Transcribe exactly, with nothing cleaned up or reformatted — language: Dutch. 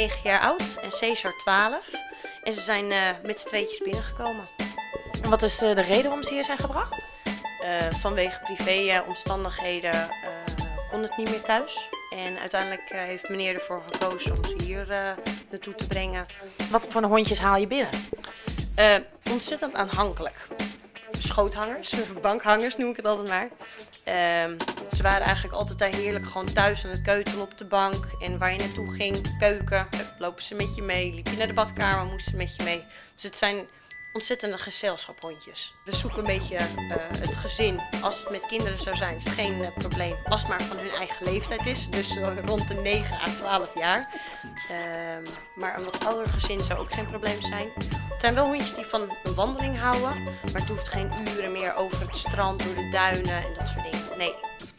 negen jaar oud en Cesar twaalf. En ze zijn uh, met z'n tweetjes binnengekomen. En wat is uh, de reden waarom ze hier zijn gebracht? Uh, vanwege privé uh, omstandigheden uh, kon het niet meer thuis. En uiteindelijk uh, heeft meneer ervoor gekozen om ze hier uh, naartoe te brengen. Wat voor hondjes haal je binnen? Uh, ontzettend aanhankelijk. Schoothangers, bankhangers noem ik het altijd maar. Uh, ze waren eigenlijk altijd daar heerlijk gewoon thuis aan het keutelen op de bank. En waar je naartoe ging, keuken, lopen ze met je mee. Liep je naar de badkamer, moesten ze met je mee. Dus het zijn ontzettende gezelschaphondjes. We zoeken een beetje uh, het gezin. Als het met kinderen zou zijn, is het geen uh, probleem. Als het maar van hun eigen leeftijd is. Dus uh, rond de negen à twaalf jaar. Uh, maar een wat ouder gezin zou ook geen probleem zijn. Het zijn wel hondjes die van een wandeling houden. Maar het hoeft geen uren meer over het strand, door de duinen en dat soort dingen. Nee.